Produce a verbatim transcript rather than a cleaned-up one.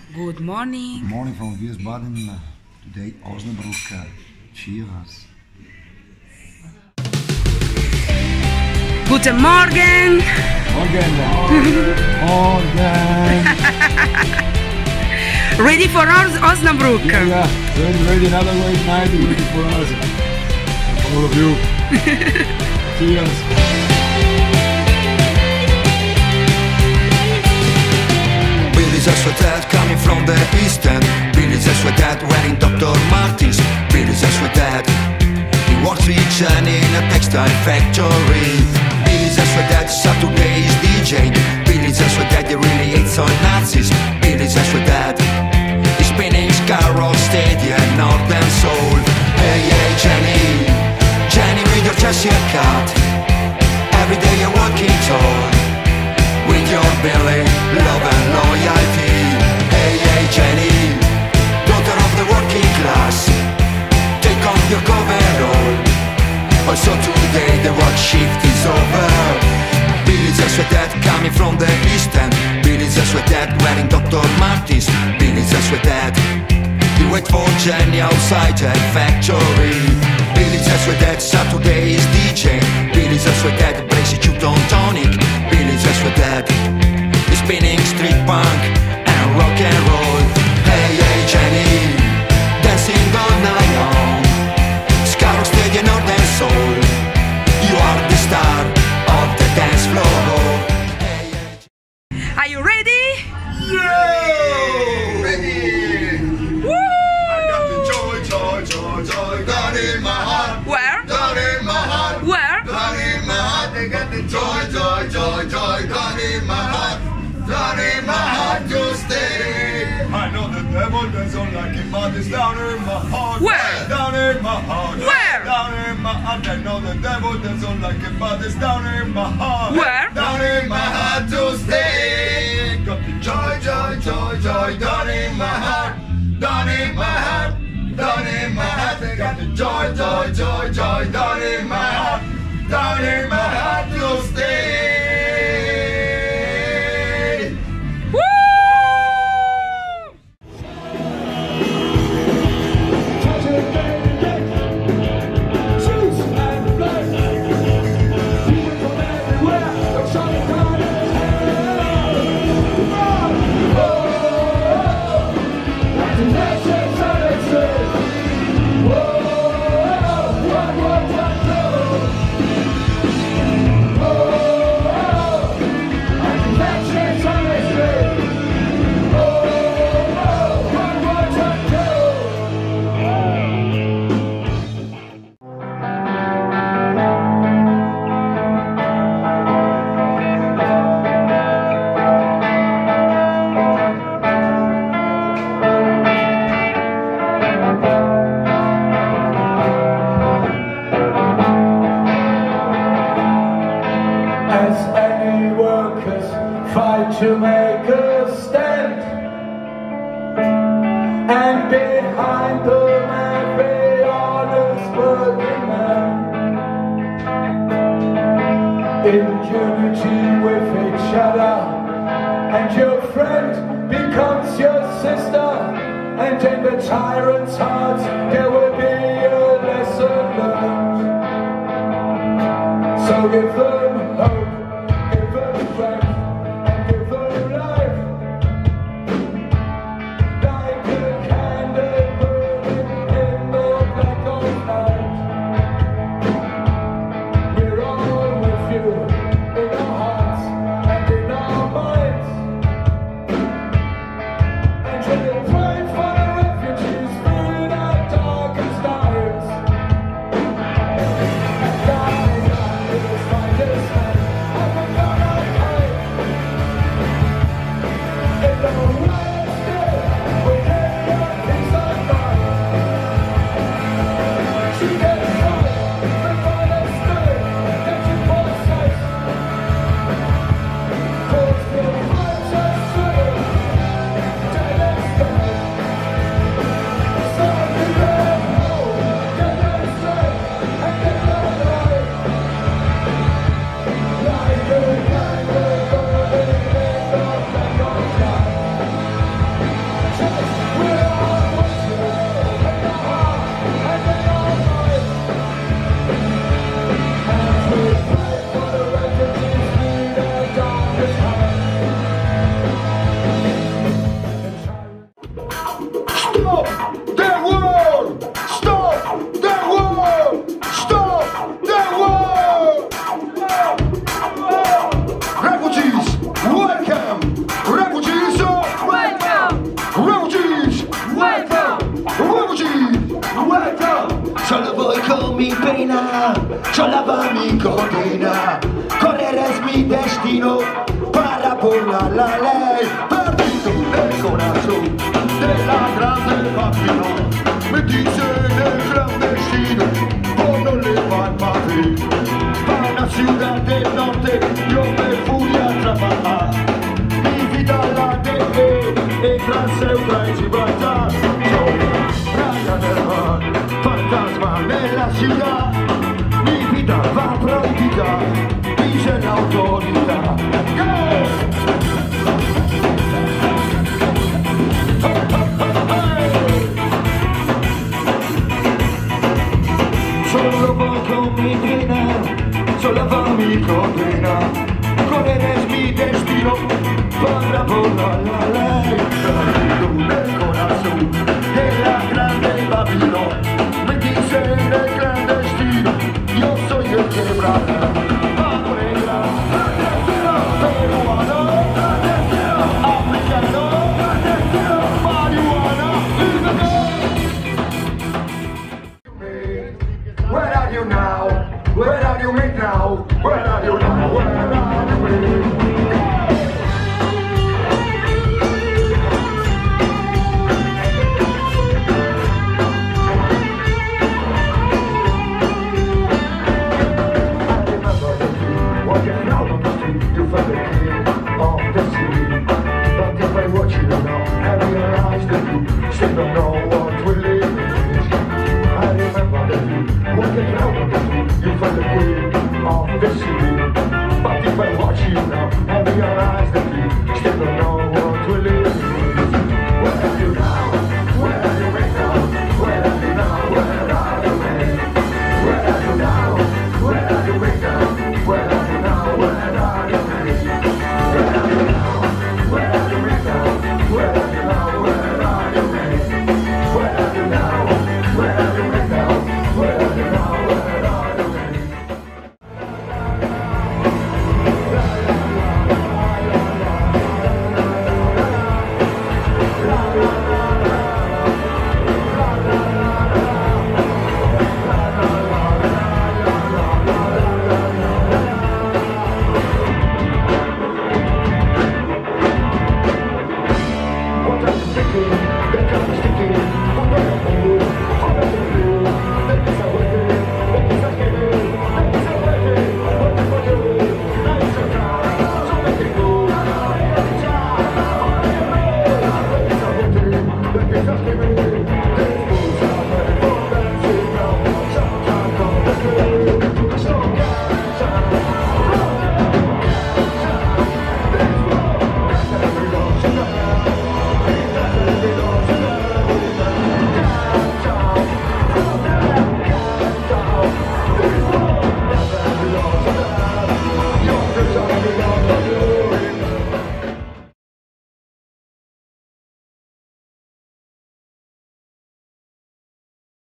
Good morning. Good morning from Wiesbaden. Today Osnabrück. Cheers. Guten Morgen. Morgen. Morgen. Ready for Os Osnabrück? Yeah, yeah. Ready, ready. Another great night. Ready for us. For all of you. Cheers. Billy's a sweater coming from the east end. Billy's a sweater wearing Doctor Martens. Billy's a sweater. He works with Jenny in a textile factory. Billy's a sweater Saturday's D J. Billy's a sweater he really hates on Nazis. Billy's a sweater. He's spinning Scarrow Stadium, Northern Soul. Hey, hey, Jenny. Jenny with your chassis cut. Every day you're walking tall. With your Billy, love and loyalty. Hey, hey, Jenny, daughter of the working class, take off your coverall. Also today the work shift is over. Billy's a sweater coming from the east end. Billy's a sweater wearing Doctor Martens. Billy's a sweater. He wait for Jenny outside her factory. Billy's a sweater Saturday is D J. Billy's a sweater brings you on tonic. Billy's a sweater. He's spinning street punk and rock and roll. Hey, hey, Jenny, dancing all night long. Scarrow Stadium, Northern Soul. You are the star of the dance floor. Hey, hey. Are you ready? Yeah! Ready! Woo! I got the joy, joy, joy, joy down in my heart. Where? Down in my heart. Where? Down in my heart. I got the joy, joy, joy, joy down in my heart. Down in my heart to stay. I know the devil doesn't like it, but it's down in my heart. Where? Down in my heart. Where? Down in my heart. I know the devil doesn't like it, but it's down in my heart. Where? Down in my heart to stay. Got the joy, joy, joy, joy down in my heart. Down in my heart. Down in my heart. I got the joy, joy, joy, joy down in my heart. Down in my heart to stay. Woo! As any workers fight to make a stand, and behind them every honest working man, in unity with each other, and your friend becomes your sister, and in the tyrant's heart there will be a lesson learned. So give them hope, give them strength, and give them life. Like a candle burning in the black of night. We're all with you in our hearts and in our minds. And we'll pray for the refugees through the darkest nights. Die, die, find us. condena, yo la va mi condena, correr es mi destino, para burlar la ley, perdido el corazón de la grande pasión, me dicen el clandestino, por no le va a Madrid, para una ciudad del norte, yo me fui a trabajar, mi vida la dejé, entre Ceuta y Gibraltar, soy raya del mar, fantasma de la ciudad, mi vida va prohibida, dice la autoridad. ¡Yeah! Solo voy con mi trina, solo va mi condena, correr es mi destino, para volar la ley.